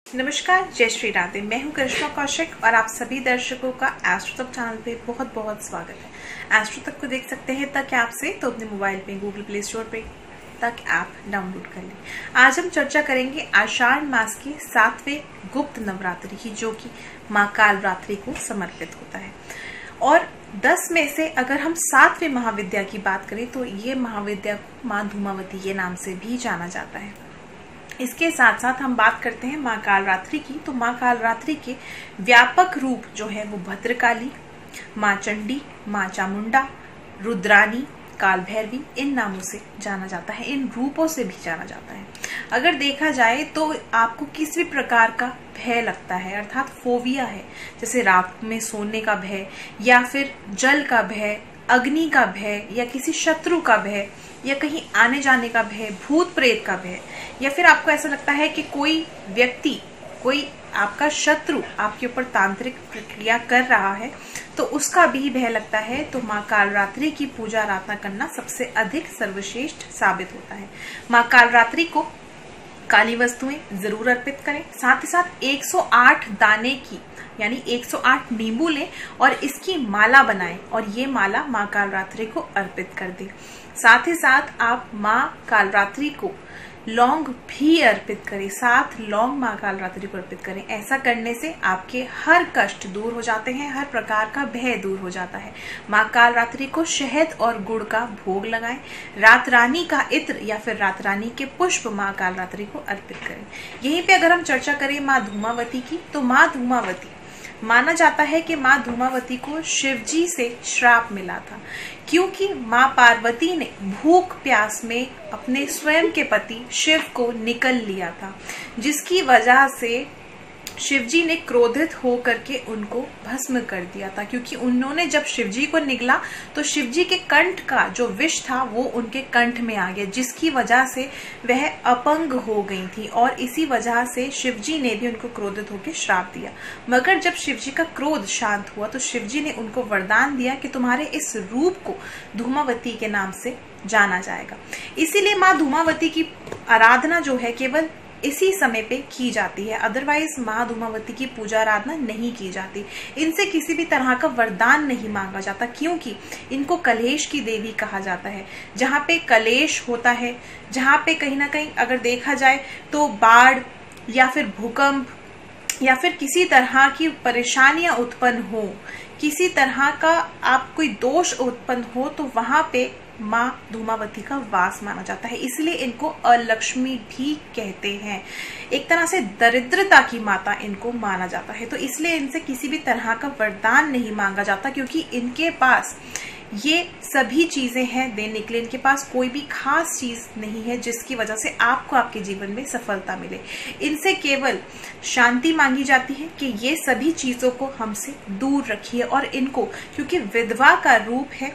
नमस्कार, जय श्री राधे। मैं हूं करिश्मा कौशिक और आप सभी दर्शकों का एस्ट्रो तक चैनल पे बहुत बहुत स्वागत है। एस्ट्रो तक को देख सकते हैं तक ऐप से, तो अपने मोबाइल पे गूगल प्ले स्टोर पे तक ऐप डाउनलोड कर लें। आज हम चर्चा करेंगे आषाढ़ मास के 7वें गुप्त नवरात्रि की, जो कि माँ कालरात्रि को समर्पित होता है। और 10 में से अगर हम 7वें महाविद्या की बात करें तो ये महाविद्या को माँ धूमावती के नाम से भी जाना जाता है। इसके साथ साथ हम बात करते हैं माँ कालरात्रि की, तो माँ कालरात्रि के व्यापक रूप जो है वो भद्रकाली, माँ चंडी, माँ चामुंडा, रुद्रानी, काल भैरवी, इन नामों से जाना जाता है, इन रूपों से भी जाना जाता है। अगर देखा जाए तो आपको किसी भी प्रकार का भय लगता है, अर्थात फोबिया है, जैसे रात में सोने का भय या फिर जल का भय, अग्नि का भय या किसी शत्रु का भय या कहीं आने जाने का भय, भूत प्रेत का भय, या फिर आपको ऐसा लगता है कि कोई व्यक्ति, कोई आपका शत्रु आपके ऊपर तांत्रिक प्रक्रिया कर रहा है, तो उसका भी भय लगता है, तो माँ कालरात्रि की पूजा आराधना करना सबसे अधिक सर्वश्रेष्ठ साबित होता है। माँ कालरात्रि को काली वस्तुएं जरूर अर्पित करें। साथ ही साथ 108 दाने की यानी 108 नींबू लें और इसकी माला बनाएं और ये माला माँ कालरात्रि को अर्पित कर दें। साथ ही साथ आप माँ कालरात्रि को लौंग भी अर्पित करें, 7 लौंग माँ कालरात्रि को अर्पित करें। ऐसा करने से आपके हर कष्ट दूर हो जाते हैं, हर प्रकार का भय दूर हो जाता है। माँ कालरात्रि को शहद और गुड़ का भोग लगाएं। रात रानी का इत्र या फिर रात रानी के पुष्प माँ कालरात्रि को अर्पित करें। यहीं पे अगर हम चर्चा करें माँ धूमावती की, तो माँ धूमावती माना जाता है कि माँ धूमावती को शिवजी से श्राप मिला था, क्योंकि माँ पार्वती ने भूख प्यास में अपने स्वयं के पति शिव को निगल लिया था, जिसकी वजह से शिवजी ने क्रोधित होकर के उनको भस्म कर दिया था। क्योंकि उन्होंने जब शिवजी को निगला तो शिवजी के कंठ का जो विष था वो उनके कंठ में आ गया, जिसकी वजह से वह अपंग हो गई थी और इसी वजह से शिवजी ने भी उनको क्रोधित होकर श्राप दिया। मगर जब शिवजी का क्रोध शांत हुआ तो शिवजी ने उनको वरदान दिया कि तुम्हारे इस रूप को धूमावती के नाम से जाना जाएगा। इसीलिए माँ धूमावती की आराधना जो है केवल इसी समय पे की जाती है, अदरवाइज माँ धूमावती की पूजा आराधना नहीं की जाती। इनसे किसी भी तरह का वरदान नहीं मांगा जाता, क्योंकि इनको कलेश की देवी कहा जाता है। जहाँ पे कलेश होता है, जहाँ पे कहीं ना कहीं अगर देखा जाए तो बाढ़ या फिर भूकंप या फिर किसी तरह की परेशानियां उत्पन्न हो, किसी तरह का आप कोई दोष उत्पन्न हो, तो वहां पे माँ धूमावती का वास माना जाता है। इसलिए इनको अलक्ष्मी भी कहते हैं, एक तरह से दरिद्रता की माता इनको माना जाता है। तो इसलिए इनसे किसी भी तरह का वरदान नहीं मांगा जाता, क्योंकि इनके पास ये सभी चीजें हैं देने के लिए। इनके पास कोई भी खास चीज नहीं है जिसकी वजह से आपको आपके जीवन में सफलता मिले। इनसे केवल शांति मांगी जाती है कि ये सभी चीजों को हमसे दूर रखिए, और इनको क्योंकि विधवा का रूप है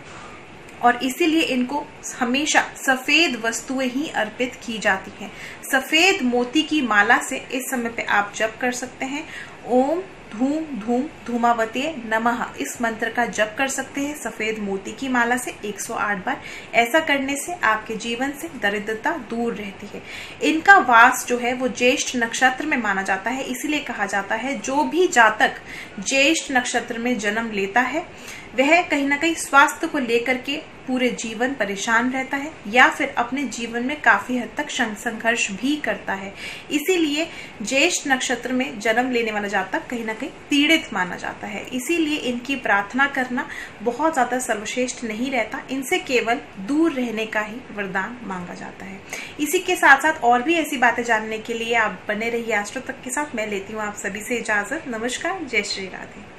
और इसीलिए इनको हमेशा सफेद वस्तुएं ही अर्पित की जाती हैं। सफेद मोती की माला से इस समय पे आप जप कर सकते हैं। ओम धूम धूम धूमावती नमः, इस मंत्र का जप कर सकते हैं सफेद मोती की माला से 108 बार। ऐसा करने से आपके जीवन से दरिद्रता दूर रहती है। इनका वास जो है वो ज्येष्ठ नक्षत्र में माना जाता है, इसीलिए कहा जाता है जो भी जातक ज्येष्ठ नक्षत्र में जन्म लेता है वह कहीं ना कहीं स्वास्थ्य को लेकर के पूरे जीवन परेशान रहता है या फिर अपने जीवन में काफी हद तक संघर्ष भी करता है। इसीलिए ज्येष्ठ नक्षत्र में जन्म लेने वाला जातक कहीं ना कहीं पीड़ित माना जाता है। इसीलिए इनकी प्रार्थना करना बहुत ज्यादा सर्वश्रेष्ठ नहीं रहता, इनसे केवल दूर रहने का ही वरदान मांगा जाता है। इसी के साथ साथ और भी ऐसी बातें जानने के लिए आप बने रहिए एस्ट्रो तक के साथ। मैं लेती हूँ आप सभी से इजाजत। नमस्कार, जय श्री राधे।